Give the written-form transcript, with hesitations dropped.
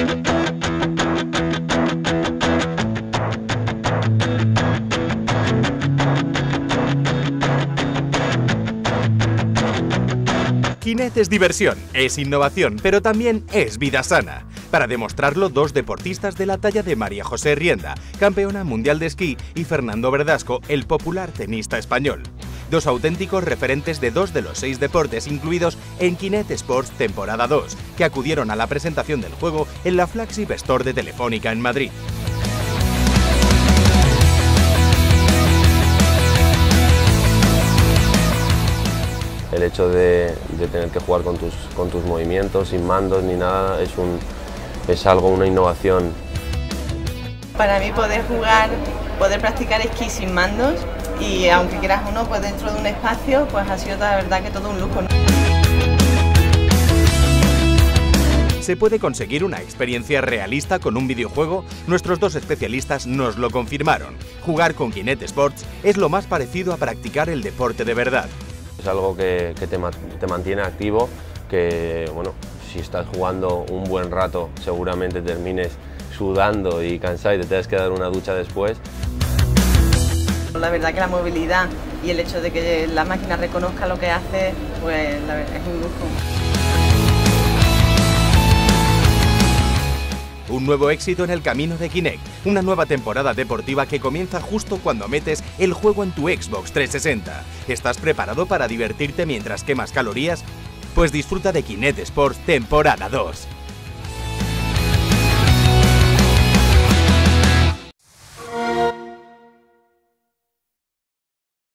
Kinect es diversión, es innovación, pero también es vida sana. Para demostrarlo, dos deportistas de la talla de María José Rienda, campeona mundial de esquí, y Fernando Verdasco, el popular tenista español. Dos auténticos referentes de dos de los 6 deportes incluidos en Kinect Sports temporada 2, que acudieron a la presentación del juego en la Flagship Store de Telefónica en Madrid. El hecho de tener que jugar con tus movimientos, sin mandos ni nada, es algo, una innovación. Para mí poder practicar esquí sin mandos y aunque quieras uno, pues dentro de un espacio, pues ha sido la verdad que todo un lujo, ¿no? ¿Se puede conseguir una experiencia realista con un videojuego? Nuestros dos especialistas nos lo confirmaron. Jugar con Kinect Sports es lo más parecido a practicar el deporte de verdad. Es algo que te mantiene activo, que bueno, si estás jugando un buen rato seguramente termines sudando y cansado y te tengas que dar una ducha después. La verdad que la movilidad y el hecho de que la máquina reconozca lo que hace, pues la verdad es un lujo. Un nuevo éxito en el camino de Kinect, una nueva temporada deportiva que comienza justo cuando metes el juego en tu Xbox 360. ¿Estás preparado para divertirte mientras quemas calorías? Pues disfruta de Kinect Sports temporada 2.